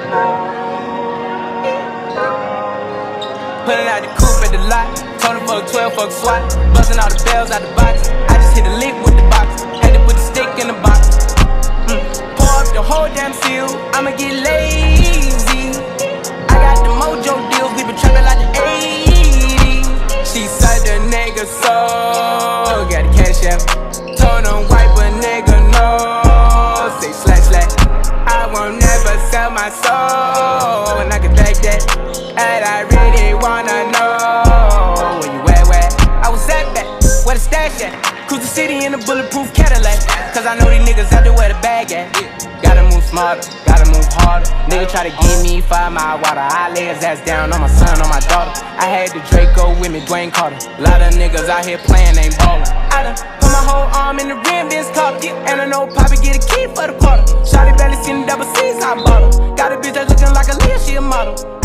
Pulling out the coupe at the lot. Told him fuck 12, fuck SWAT. Busting all the bells out the box. I just hit a lick with the box. Had to put the stick in the box. Pour up the whole damn seal. I'ma get lazy. I got the mojo deals. We been trapping like the 80s. She said the nigga so. Got the cash out. Told him wipe a nigga no. Say slash slash. I won't never sell my soul. And I can take that. And I really wanna know where you at, where? I was at that, where the stash at? Cruise the city in a bulletproof Cadillac. Cause I know these niggas out there where the bag at. Gotta move smarter, gotta move harder. Nigga try to give me 5 mile water. I lay his ass down on my son, on my daughter. I had the Draco with me, Dwayne Carter. Lot of niggas out here playing, ain't ballin'. I done put my whole arm in the rim, Vince Carter. And I know Poppy get a key for the quarter. Shawty barely seen the double C's, I bought her. Got a bitch that's looking like a Leah, she a model.